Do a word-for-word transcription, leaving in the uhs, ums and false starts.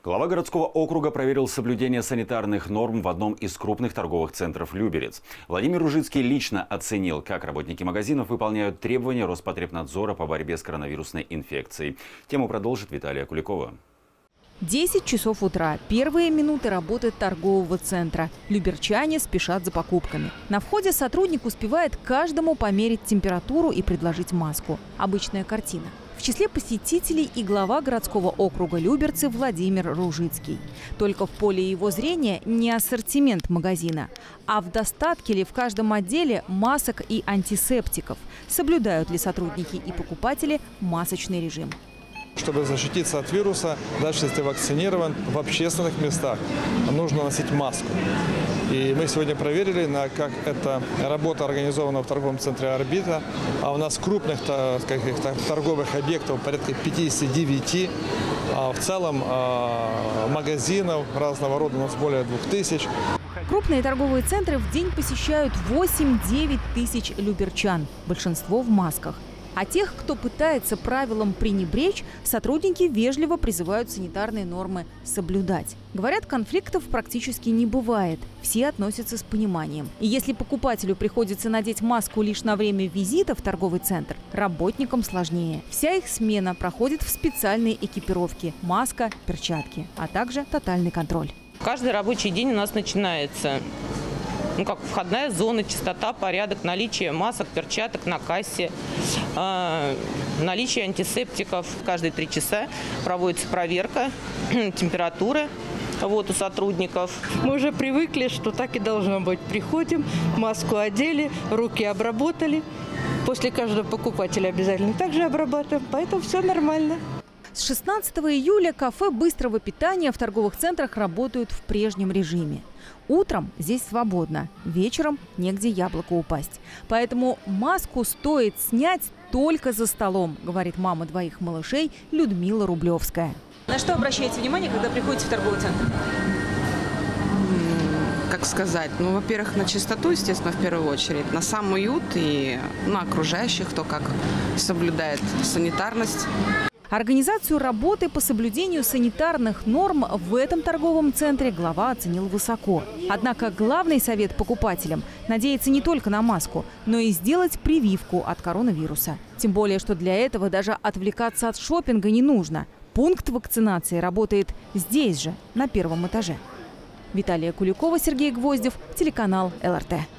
Глава городского округа проверил соблюдение санитарных норм в одном из крупных торговых центров «Люберец». Владимир Ружицкий лично оценил, как работники магазинов выполняют требования Роспотребнадзора по борьбе с коронавирусной инфекцией. Тему продолжит Виталия Куликова. десять часов утра. Первые минуты работы торгового центра. Люберчане спешат за покупками. На входе сотрудник успевает каждому померить температуру и предложить маску. Обычная картина. В числе посетителей и глава городского округа Люберцы Владимир Ружицкий. Только в поле его зрения не ассортимент магазина, а в достатке ли в каждом отделе масок и антисептиков. Соблюдают ли сотрудники и покупатели масочный режим. Чтобы защититься от вируса, даже если ты вакцинирован, в общественных местах нужно носить маску. И мы сегодня проверили, на как эта работа организована в торговом центре «Орбита». А у нас крупных торговых объектов порядка пятидесяти девяти. А в целом магазинов разного рода у нас более двух тысяч. Крупные торговые центры в день посещают восемь-девять тысяч люберчан. Большинство в масках. А тех, кто пытается правилам пренебречь, сотрудники вежливо призывают санитарные нормы соблюдать. Говорят, конфликтов практически не бывает. Все относятся с пониманием. И если покупателю приходится надеть маску лишь на время визита в торговый центр, работникам сложнее. Вся их смена проходит в специальной экипировке – маска, перчатки, а также тотальный контроль. Каждый рабочий день у нас начинается Ну, как входная зона, чистота, порядок, наличие масок, перчаток на кассе, э, наличие антисептиков. Каждые три часа проводится проверка температуры вот, у сотрудников. Мы уже привыкли, что так и должно быть. Приходим, маску одели, руки обработали. После каждого покупателя обязательно также обрабатываем, поэтому все нормально. С шестнадцатого июля кафе быстрого питания в торговых центрах работают в прежнем режиме. Утром здесь свободно, вечером негде яблоку упасть. Поэтому маску стоит снять только за столом, говорит мама двоих малышей Людмила Рублевская. На что обращаете внимание, когда приходите в торговый центр? Как сказать? Ну, во-первых, на чистоту, естественно, в первую очередь, на сам уют и на окружающих, кто как соблюдает санитарность. Организацию работы по соблюдению санитарных норм в этом торговом центре глава оценил высоко. Однако главный совет покупателям – надеяться не только на маску, но и сделать прививку от коронавируса. Тем более, что для этого даже отвлекаться от шопинга не нужно. Пункт вакцинации работает здесь же, на первом этаже. Виталия Куликова, Сергей Гвоздев, телеканал эл эр тэ.